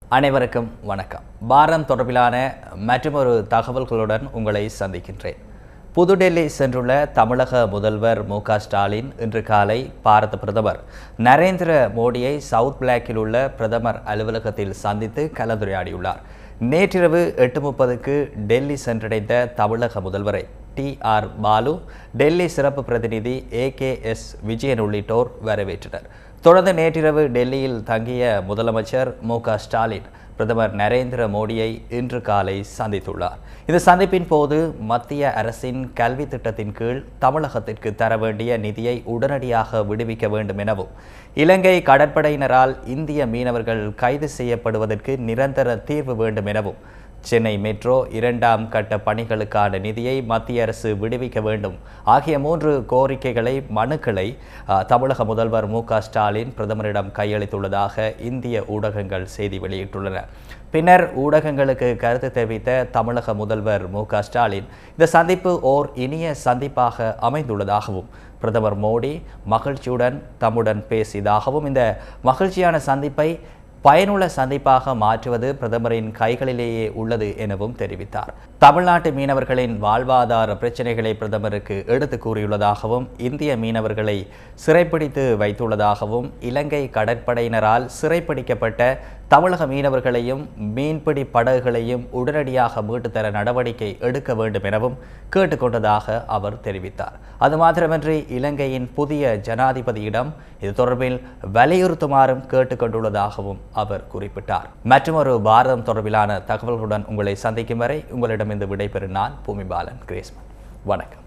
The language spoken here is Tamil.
அனைவருக்கும் வணக்கம். பாரதம் தொடர்பிலான மற்றொரு தகவல்களுடன் உங்களை சந்திக்கின்றேன். புதுடெல்லி சென்றுள்ள தமிழக முதல்வர் மு.க.ஸ்டாலின் இன்று காலை பாரத பிரதமர் நரேந்திர மோடியை சவுத் பிளாக்கில் உள்ள பிரதமர் அலுவலகத்தில் சந்தித்து கலந்துரையாடியுள்ளார். நேற்றிரவு 8:30க்கு டெல்லி சென்றடைந்த தமிழக முதல்வரை டி.ஆர். பாலு, டெல்லி சிறப்பு பிரதிநிதி ஏ.கே.எஸ். விஜயன் உள்ளிட்டோர் வரவேற்றனர். தொடர்ந்து நேற்றிரவு டெல்லியில் தங்கிய முதலமைச்சர் மு.க.ஸ்டாலின் பிரதமர் நரேந்திர மோடியை இன்று காலை சந்தித்துள்ளார். இந்த சந்திப்பின் போது மத்திய அரசின் கல்வி திட்டத்தின் கீழ் தமிழகத்திற்கு தர வேண்டிய நிதியை உடனடியாக விடுவிக்க வேண்டும் எனவும், இலங்கை கடற்படையினரால் இந்திய மீனவர்கள் கைது செய்யப்படுவதற்கு நிரந்தர தீர்வு வேண்டும் எனவும், சென்னை மெட்ரோ 2ஆம் கட்ட பணிகளுக்கான நிதியை மத்திய அரசு விடுவிக்க வேண்டும் ஆகிய 3 மனுக்களை தமிழக முதல்வர் மு.க.ஸ்டாலின் பிரதமரிடம் கையளித்துள்ளதாக இந்திய ஊடகங்கள் செய்தி வெளியிட்டுள்ளன. பின்னர் ஊடகங்களுக்கு கருத்து தெரிவித்த தமிழக முதல்வர் மு.க.ஸ்டாலின் இந்த சந்திப்பு ஓர் இனிய சந்திப்பாக அமைந்துள்ளதாகவும், பிரதமர் மோடி மகிழ்ச்சியுடன் தம்முடன் பேசியதாகவும், இந்த மகிழ்ச்சியான சந்திப்பை பயனுள்ள சந்திப்பாக மாற்றுவது பிரதமரின் கைகளிலேயே உள்ளது எனவும் தெரிவித்தார். தமிழ்நாட்டு மீனவர்களின் வாழ்வாதார பிரச்சினைகளை பிரதமருக்கு எடுத்து கூறியுள்ளதாகவும், இந்திய மீனவர்களை சிறைப்பிடித்து வைத்துள்ளதாகவும், இலங்கை கடற்படையினரால் சிறைப்பிடிக்கப்பட்ட தமிழக மீனவர்களையும் மீன்பிடி படகுகளையும் உடனடியாக மீட்டுத்தர நடவடிக்கை எடுக்க வேண்டும் எனவும் கேட்டுக்கொண்டதாக அவர் தெரிவித்தார். அது மாத்திரமன்றி இலங்கையின் புதிய ஜனாதிபதியிடம் இது தொடர்பில் வலியுறுத்துமாறும் கேட்டுக்கொண்டுள்ளதாகவும் அவர் குறிப்பிட்டார். மற்றொரு பாரதம் தொடர்பிலான தகவல்களுடன் உங்களை சந்திக்கும் வரை உங்களிடமிருந்து விடைபெறும் நான் பூமிபாலன் கிரேஸ்மன். வணக்கம்.